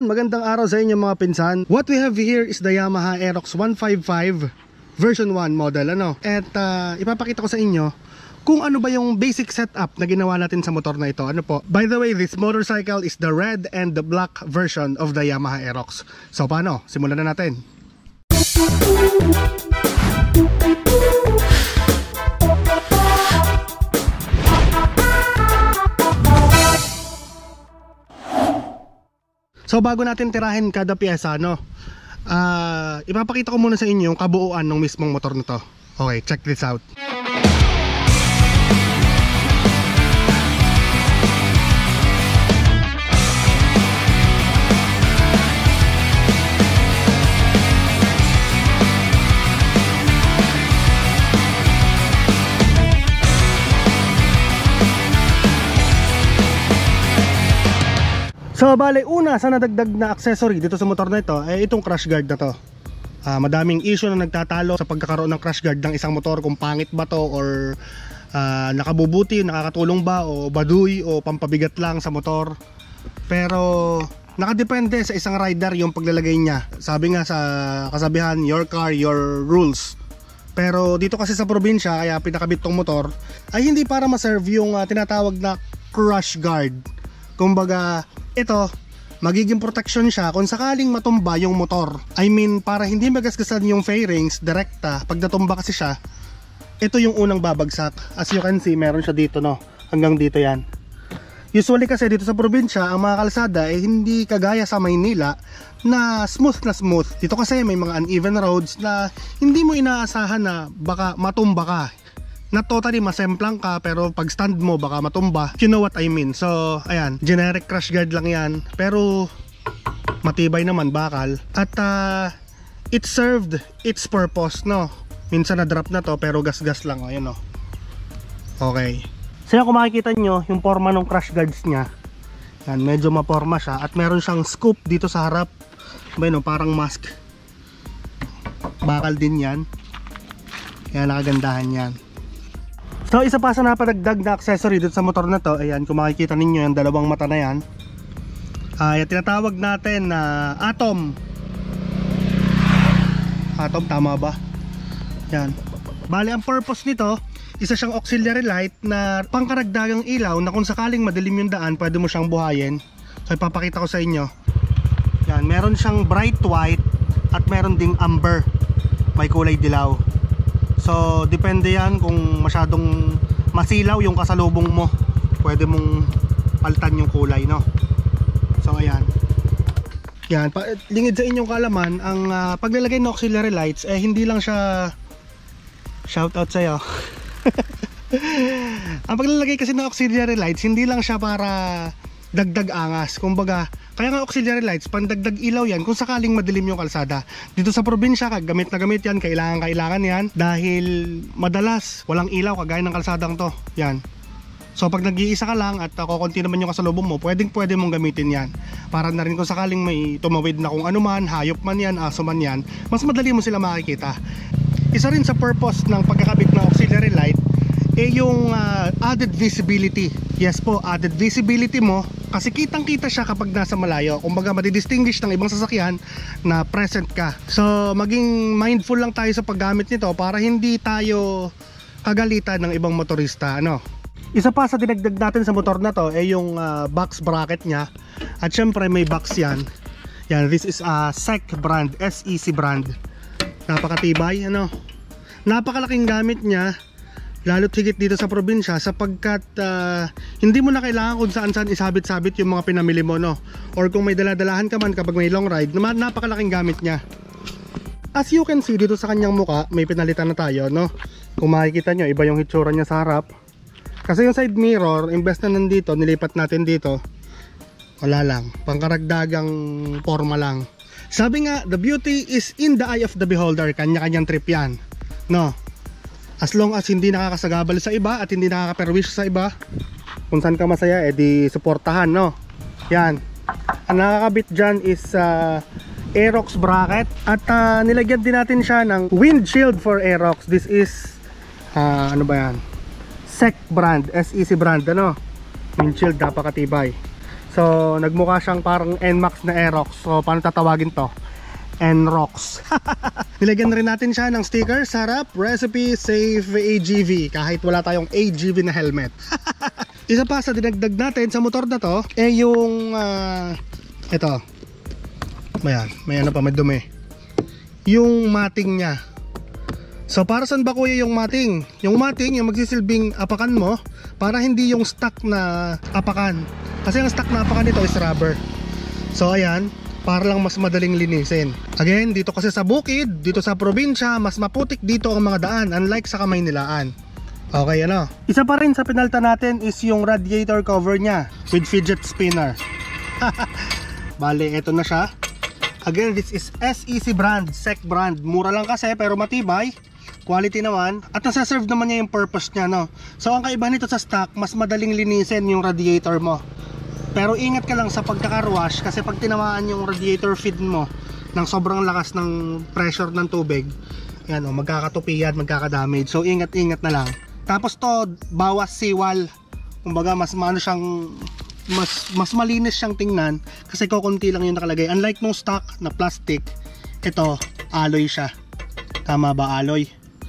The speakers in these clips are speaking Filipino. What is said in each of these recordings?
Magandang araw sa inyo mga pinsan. What we have here is the Yamaha Aerox 155 version 1 model At ipapakita ko sa inyo kung ano ba yung basic setup na ginawa natin sa motor na ito. By the way, this motorcycle is the red and the black version of the Yamaha Aerox. So paano? Simulan na natin. So bago natin tirahin kada piyesa, ipapakita ko muna sa inyo yung kabuuan ng mismong motor na to. Okay, check this out. So bale, una sa nadagdag na accessory dito sa motor na ito ay itong crash guard na to. Madaming issue na nagtatalo sa pagkakaroon ng crash guard ng isang motor, kung pangit ba to or nakabubuti, nakakatulong ba o baduy o pampabigat lang sa motor. Pero nakadepende sa isang rider yung paglalagay niya. Sabi nga sa kasabihan, your car, your rules. Pero dito kasi sa probinsya, kaya pinakabit tong motor ay hindi para ma-serve yung tinatawag na crash guard. Kumbaga, ito, magiging protection siya kung sakaling matumba yung motor. I mean, para hindi magasgasan yung fairings direkta, pag natumba kasi siya, ito yung unang babagsak. As you can see, meron siya dito, hanggang dito yan. Usually kasi dito sa probinsya, ang mga kalsada ay hindi kagaya sa Maynila na smooth. Dito kasi may mga uneven roads na hindi mo inaasahan na baka matumba ka. Not totally masemplang ka, pero pag stand mo baka matumba. You know what I mean. So ayan, generic crash guard lang yan, pero matibay naman, bakal. At it served its purpose, Minsan na drop na to pero gas-gas lang, ayan Okay. So kung makikita nyo yung forma ng crash guards nya, yan, medyo maporma siya. At meron siyang scoop dito sa harap, parang mask. Bakal din yan. Kaya nakagandahan yan. So isa pa sa napadagdag na accessory dito sa motor na to, ayan, kung makikita ninyo yung dalawang mata na yan, yung tinatawag natin na atom. Atom, tama ba? Yan. Bali, ang purpose nito, isa siyang auxiliary light na pangkaragdagang ilaw na kung sakaling madilim yung daan, pwede mo siyang buhayin. So ipapakita ko sa inyo. Yan, meron siyang bright white at meron ding amber, may kulay dilaw. So depende yan, kung masyadong masilaw yung kasalubong mo, pwede mong palitan yung kulay, So ayan. Yan, lingid sa inyong kaalaman, ang paglalagay ng auxiliary lights hindi lang siya, shout out sa'yo. Ang paglalagay kasi ng auxiliary lights, hindi lang siya para dagdag angas. Kumbaga, kaya nga auxiliary lights, pandagdag ilaw yan kung sakaling madilim yung kalsada. Dito sa probinsya, gamit na gamit yan, kailangan yan, dahil madalas walang ilaw kagaya ng kalsadang to. Yan. So pag nag-iisa ka lang at kukunti naman yung kasalubong mo, pwede mong gamitin yan. Para na rin kung sakaling may tumawid na kung ano man, hayop man yan, aso man yan, mas madali mo sila makikita. Isa rin sa purpose ng pagkakabit ng auxiliary light yung added visibility. Yes po, added visibility mo, kasi kitang kita siya kapag nasa malayo. Kumbaga madidistinguish ng ibang sasakyan na present ka. So maging mindful lang tayo sa paggamit nito para hindi tayo kagalitan ng ibang motorista, Isa pa sa dinagdag natin sa motor na to yung box bracket nya. At syempre may box yan. Yan, this is a SEC brand, SEC brand. Napakatibay, napakalaking gamit nya, lalo't higit dito sa probinsya, sapagkat hindi mo na kailangan kung saan isabit-sabit yung mga pinamili mo, or kung may daladalahan ka man kapag may long ride, napakalaking gamit nya. As you can see dito sa kanyang muka, may pinalitan na tayo, Kung makikita nyo, iba yung hitsura nya sa harap. Kasi yung side mirror, imbes na nandito, nilipat natin dito, wala lang, pangkaragdagang forma lang. Sabi nga, the beauty is in the eye of the beholder. Kanya-kanyang trip yan, As long as hindi nakakasagabal sa iba at hindi nakakaperwish sa iba, kung saan ka masaya, di suportahan, Yan. Ang nakakabit dyan is Aerox bracket. At nilagyan din natin siya ng windshield for Aerox. This is ano ba yan? SEC brand, SEC brand, windshield, napakatibay. So nagmukha siyang parang NMAX na Aerox. So paano tatawagin to? NROX. Nilagyan rin natin siya ng sticker sa harap, recipe safe AGV, kahit wala tayong AGV na helmet. Isa pa sa dinagdag natin sa motor na to yung ito. May ano pa, may dumi. Yung mating nya. So para saan ba kuya yung mating? Yung mating yung magsisilbing apakan mo para hindi yung stock na apakan. Kasi ang stock na apakan nito is rubber. So ayan, para lang mas madaling linisin. Again, dito kasi sa bukid, dito sa probinsya, mas maputik dito ang mga daan, unlike sa Kamaynilaan. Okay, ano? Isa pa rin sa pinalta natin is yung radiator cover nya with fidget spinner. Bale, eto na siya. Again, this is SEC brand, SEC brand. Mura lang kasi pero matibay. Quality naman. At nasa-serve naman niya yung purpose niya, no? So ang kaibahan nito sa stock, mas madaling linisin yung radiator mo. Pero ingat ka lang sa pagkaka-wash kasi pag tinamaan yung radiator feed mo ng sobrang lakas ng pressure ng tubig, yan o, magkakatupi yan, magkakadamage. So ingat-ingat na lang. Tapos to, bawas siwal. Kumbaga mas maano siyang mas malinis siyang tingnan kasi kukunti lang yung nakalagay. Unlike nung stock na plastic, ito alloy siya. Tama ba, alloy?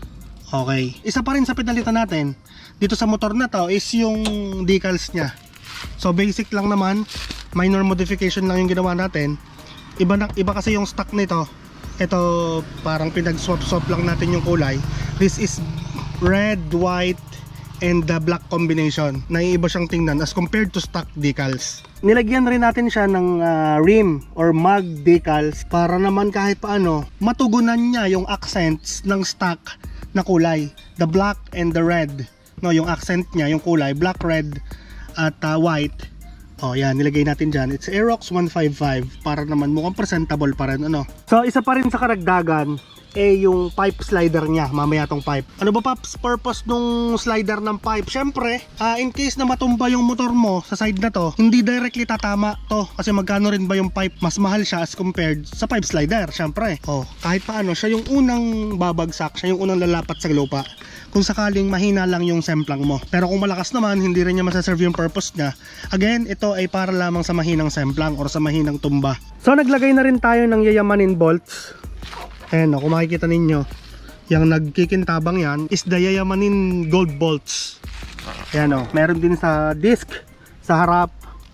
Okay. Isa pa rin sa pinalitan natin dito sa motor na to is yung decals nya. So basic lang naman, minor modification lang yung ginawa natin. Iba kasi yung stock nito. Ito parang pinag-swap lang natin yung kulay. This is red, white, and the black combination. Naiiba siyang tingnan as compared to stock decals. Nilagyan rin natin siya ng rim or mag decals para naman kahit paano matugunan niya yung accents ng stock na kulay. The black and the red. No, yung accent niya, yung kulay, black, red, at white. Oh, yan, nilagay natin dyan. It's Aerox 155 para naman mukhang presentable pa rin, ano. So, isa pa rin sa karagdagan yung pipe slider niya, mamaya tong pipe. Ano ba Paps, purpose nung slider ng pipe? Syempre, in case na matumba yung motor mo sa side na to, hindi directly tatama to. Kasi magkano rin ba yung pipe? Mas mahal siya as compared sa pipe slider, syempre. Oh, kahit paano, siya yung unang babagsak, siya yung unang lalapat sa lupa. Kung sakaling mahina lang yung semplang mo. Pero kung malakas naman, hindi rin niya masaserve yung purpose niya. Again, ito ay para lamang sa mahinang semplang or sa mahinang tumba. So, naglagay na rin tayo ng yayamanin bolts. Ayan, kung makikita ninyo, yung nagkikintabang yan is the yayamanin gold bolts. Ayan o, meron din sa disc, sa harap.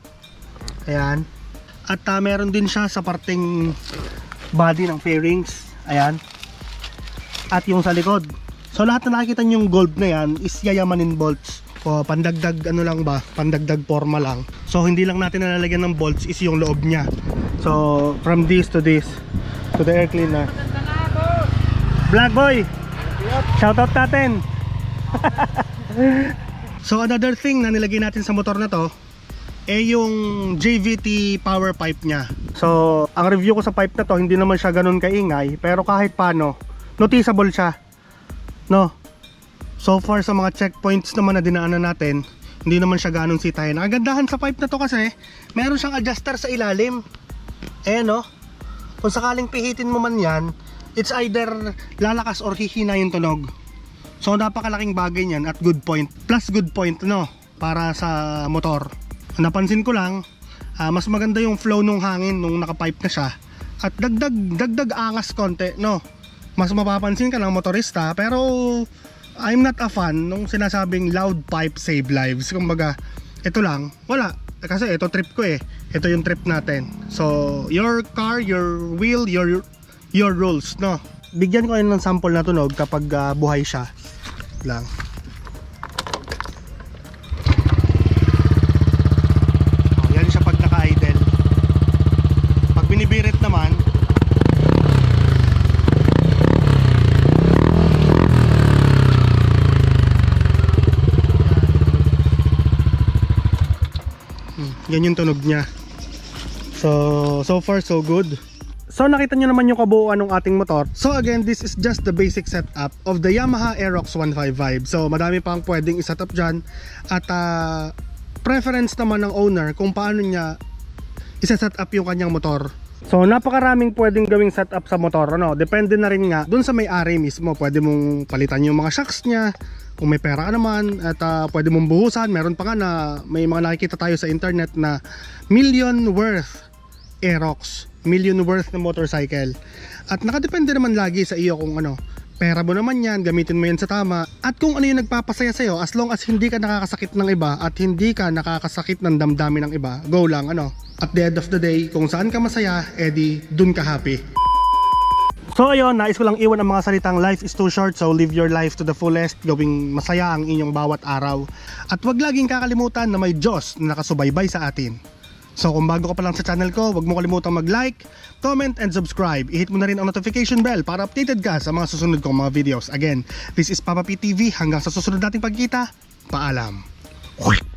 Ayan. At meron din siya sa parting body ng fairings. Ayan. At yung sa likod. So lahat na nakikita nyo yung gold na yan is yayamanin bolts. O pandagdag ano lang ba, pandagdag forma lang. So hindi lang natin nalalagyan ng bolts is yung loob nya. So from this to this, to the air cleaner. Black boy, shoutout natin. So another thing na nilagay natin sa motor na to yung JVT power pipe nya. So ang review ko sa pipe na to, hindi naman siya ganun kaingay, pero kahit paano noticeable siya, no? So far sa mga checkpoints naman na dinaanan natin, hindi naman siya ganun sitahin. Ang gandahan sa pipe na to kasi meron siyang adjuster sa ilalim. No? Kung sakaling pihitin mo man yan, it's either lalakas or hihina yung tunog. So napakalaking bagay niyan at good point. Plus good point, no, para sa motor. Napansin ko lang, mas maganda yung flow ng hangin nung nakapipe na siya. At dagdag angas konti, no. Mas mapapansin ka ng motorista, pero I'm not a fan nung sinasabing loud pipe save lives. Kumbaga, ito lang, wala. Kasi ito trip ko eh. Ito yung trip natin. So, your car, your wheel, your rules, no? Bigyan ko yun ng sample na tunog kapag buhay siya lang. Yan siya pag naka-idle. Pag binibirit naman, yan yung tunog niya. So far so good. So nakita nyo naman yung kabuuan ng ating motor. So again, this is just the basic setup of the Yamaha Aerox 155. So madami pang pwedeng i-setup dyan. At preference naman ng owner kung paano niya i-set up yung kanyang motor. So napakaraming pwedeng gawing setup sa motor, ano? Depende na rin nga dun sa may-ari mismo. Pwede mong palitan yung mga shocks niya, Kung may pera ka naman at pwede mong buhusan, meron pa nga na may mga nakikita tayo sa internet na million worth Aerox, million worth na motorcycle. At nakadepende naman lagi sa iyo kung ano, pera mo naman yan, gamitin mo yan sa tama. At kung ano yung nagpapasaya sa'yo, as long as hindi ka nakakasakit ng iba at hindi ka nakakasakit ng damdamin ng iba, go lang ano. At the end of the day, kung saan ka masaya, edi dun ka happy. So ayun, nais ko lang iwan ang mga salitang life is too short, so live your life to the fullest, gawing masaya ang inyong bawat araw. At wag laging kakalimutan na may Diyos na nakasubaybay sa atin. So kung bago ka pa lang sa channel ko, wag mo kalimutang mag-like, comment, and subscribe. I-hit mo na rin ang notification bell para updated ka sa mga susunod kong mga videos. Again, this is Papa P TV. Hanggang sa susunod nating pagkita, paalam.